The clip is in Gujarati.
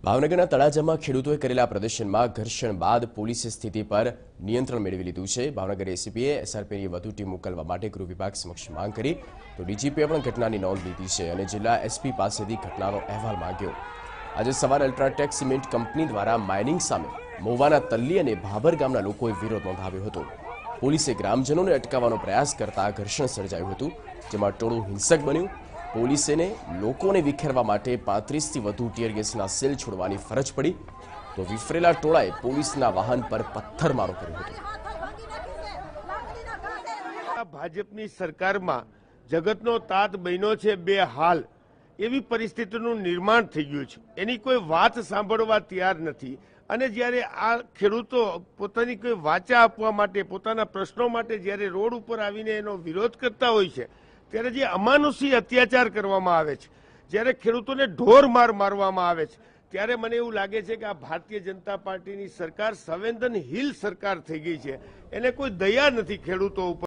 ભાવનગરના તળાજામાં ખેડૂતોએ કરેલા પ્રદર્શનમાં ઘર્ષણ બાદ પોલીસે સ્થિતિ પર નિયંત્રણ મેળવી લીધું છે। ભાવનગર એસીપીએ એસઆરપીની વધુ ટીમ મોકલવા માટે ગૃહ વિભાગ સમક્ષ માંગ કરી તો ડીજીપીએ પણ ઘટનાની નોંધ લીધી છે અને જિલ્લા એસપી પાસેથી ઘટનાનો અહેવાલ માંગ્યો। આજે સવારે અલ્ટ્રાટેક સિમેન્ટ કંપની દ્વારા માઇનિંગ સામે મોવાના તલ્લી અને ભાભર ગામના લોકોએ વિરોધ નોંધાવ્યો હતો। પોલીસે ગ્રામજનોને અટકાવવાનો પ્રયાસ કરતા ઘર્ષણ સર્જાયું હતું, જેમાં ટોળું હિંસક બન્યું। પોલીસને લોકોને વિખેરવા માટે 35 થી વધુ ટીયર ગેસના સેલ છોડવાની ફરજ પડી તો વિફરેલા ટોળાએ પોલીસના વાહન પર પથ્થરમારો કર્યો હતો। ભાજપની સરકારમાં જગતનો તાત બન્યો છે બેહાલ એવી પરિસ્થિતિનું નિર્માણ થઈ ગયું છે। એની કોઈ વાત સાંભળવા તૈયાર નથી અને જ્યારે આ ખેડૂતો પોતાની કોઈ વાચા આપવા માટે પોતાના પ્રશ્નો માટે જ્યારે રોડ ઉપર આવીને એનો વિરોધ કરતા હોય છે ત્યારે જે અમાનુષી અત્યાચાર કરવામાં આવે છે, જ્યારે ખેડૂતોને ઢોર માર મારવામાં આવે છે, ત્યારે મને એવું લાગે છે કે આ ભારતીય જનતા પાર્ટીની સરકાર સંવેદનહીન સરકાર થઈ ગઈ છે। એને કોઈ દયા નથી ખેડૂતો ઉપર।